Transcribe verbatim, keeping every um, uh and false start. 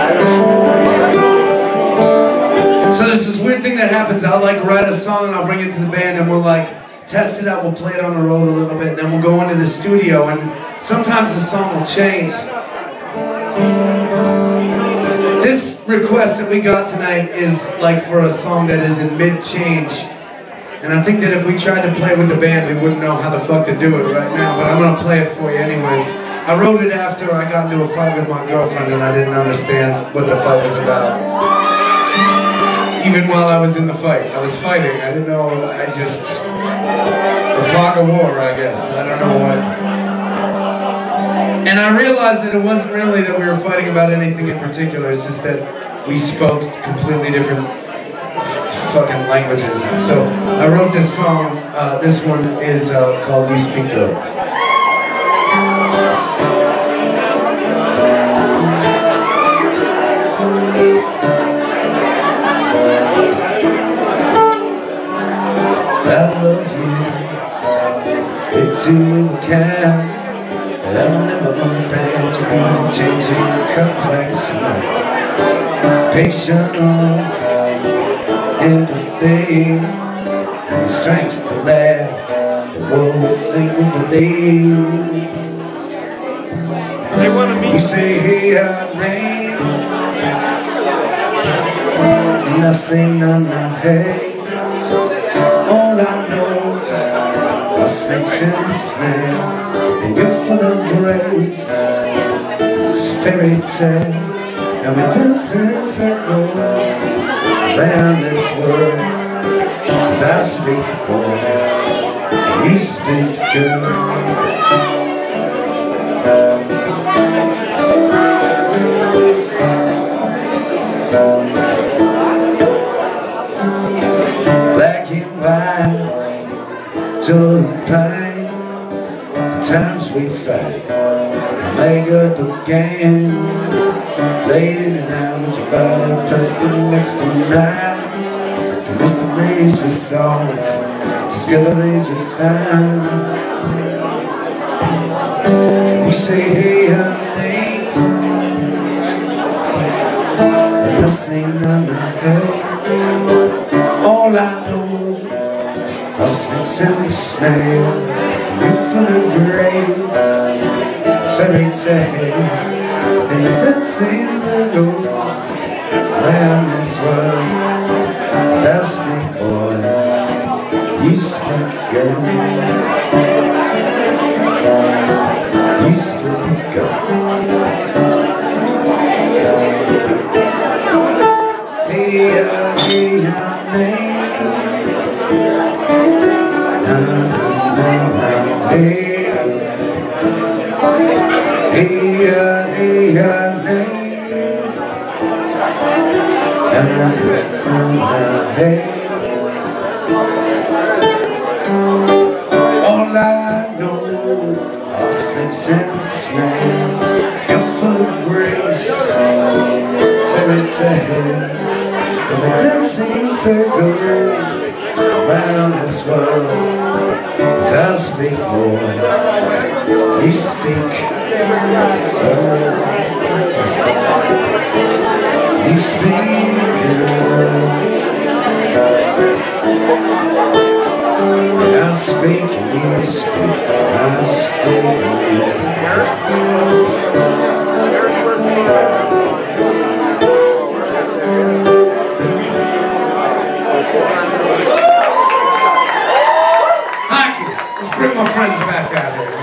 So there's this weird thing that happens. I'll like write a song and I'll bring it to the band and we'll like test it out, we'll play it on the road a little bit, and then we'll go into the studio and sometimes the song will change. This request that we got tonight is like for a song that is in mid-change. And I think that if we tried to play with the band, we wouldn't know how the fuck to do it right now, but I'm gonna play it for you anyways. I wrote it after I got into a fight with my girlfriend and I didn't understand what the fight was about. Even while I was in the fight, I was fighting. I didn't know, I just... the fog of war, I guess. I don't know what. And I realized that it wasn't really that we were fighting about anything in particular, it's just that we spoke completely different fucking languages. And so I wrote this song, uh, this one is uh, called You Speak Girl. I love you, it's too can, but I'll never understand you even changing complex mind. Patience, empathy, and the strength to laugh at what we think we believe. They want to meet you. Say, hey, our name, and I say, nah, nah, hey. All I know are snakes and snails, and you're full of grace. It's fairy tales, and we dance in circles around this world. As I speak, boy, and you speak, girl. Joy and pain, the times we fight, we make up again. Late in the night with your body pressed in next to mine. The mysteries we solve, discoveries we find. You say, hey, honey, and I say, nah, nah, hey. All I know are snakes and snails, and you're full of grace. Fairy tales, and the dancing circles around this world. As I speak, boy, you speak, girl. You speak, girl. Hey, uh, hey, uh, hey. Hey, hey, hey, hey. All I know are snakes and snails. You're full of grace, fairy tales, and the dancing circles around this world. As I speak, boy, you speak, girl. You speak, girl. And I speak and you speak. I speak and you Thank you. Let's bring my friends back out here.